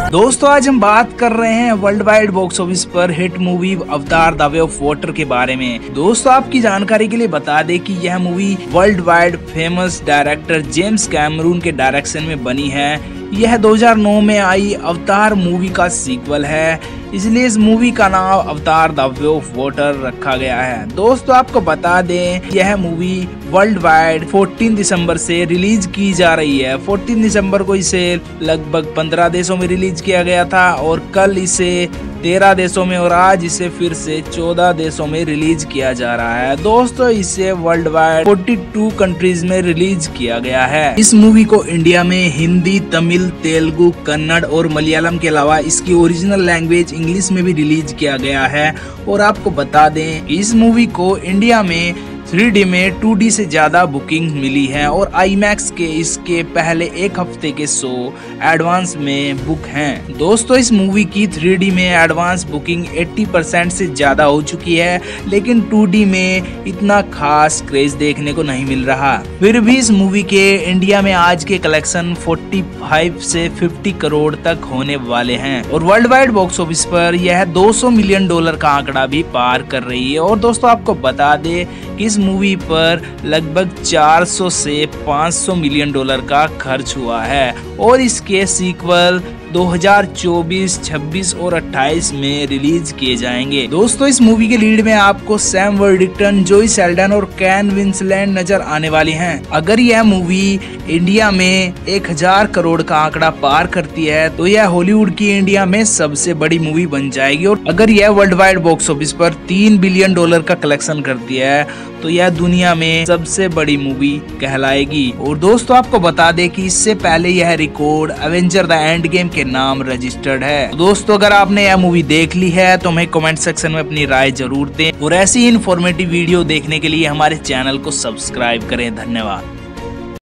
दोस्तों आज हम बात कर रहे हैं वर्ल्ड वाइड बॉक्स ऑफिस पर hit movie Avatar the way of water के बारे में। दोस्तों आपकी जानकारी के लिए बता दें कि यह movie world wide famous director James Cameron के डायरेक्शन में बनी है। यह 2009 में आई अवतार मूवी का सीक्वल है, इसलिए इस मूवी का नाम अवतार द वे ऑफ वाटर रखा गया है। दोस्तों आपको बता दें यह मूवी वर्ल्ड वाइड 14 दिसंबर से रिलीज की जा रही है। 14 दिसंबर को इसे लगभग 15 देशों में रिलीज किया गया था और कल इसे 13 देशों में और आज इसे फिर से 14 देशों में रिलीज किया जा रहा है। दोस्तों इसे वर्ल्ड वाइड 42 कंट्रीज में रिलीज किया गया है। इस मूवी को इंडिया में हिंदी, तमिल, तेलुगु, कन्नड़ और मलयालम के अलावा इसकी ओरिजिनल लैंग्वेज इंग्लिश में भी रिलीज किया गया है। और आपको बता दें इस मूवी को इंडिया में 3D में 2D से ज्यादा बुकिंग मिली है और IMAX के इसके पहले एक हफ्ते के शो एडवांस में बुक हैं। दोस्तों इस मूवी की 3D में एडवांस बुकिंग 80% से ज्यादा हो चुकी है, लेकिन 2D में इतना खास क्रेज देखने को नहीं मिल रहा। फिर भी इस मूवी के इंडिया में आज के कलेक्शन 45 से 50 करोड़ तक होने वाले हैं और वर्ल्ड वाइड बॉक्स ऑफिस पर यह $200 मिलियन का आंकड़ा भी पार कर रही है। और दोस्तों आपको बता दे कि इस मूवी पर लगभग 400 से 500 मिलियन डॉलर का खर्च हुआ है और इसके सीक्वल 2024, 26 और 28 में रिलीज किए जाएंगे। दोस्तों इस मूवी के लीड में आपको सैम वर्डिंगटन, जोई सेल्डन और केन विंसलेट नजर आने वाली हैं। अगर यह मूवी इंडिया में 1000 करोड़ का आंकड़ा पार करती है तो यह हॉलीवुड की इंडिया में सबसे बड़ी मूवी बन जाएगी और अगर यह वर्ल्ड वाइड बॉक्स ऑफिस पर $3 बिलियन का कलेक्शन करती है तो यह दुनिया में सबसे बड़ी मूवी कहलाएगी। और दोस्तों आपको बता दें कि इससे पहले यह record Avenger the Endgame के नाम रजिस्टर्ड है। दोस्तों अगर आपने यह मूवी देख ली है तो हमें कमेंट सेक्शन में अपनी राय जरूर दें और ऐसी इन्फॉर्मेटिव वीडियो देखने के लिए हमारे चैनल को सब्सक्राइब करें। धन्यवाद।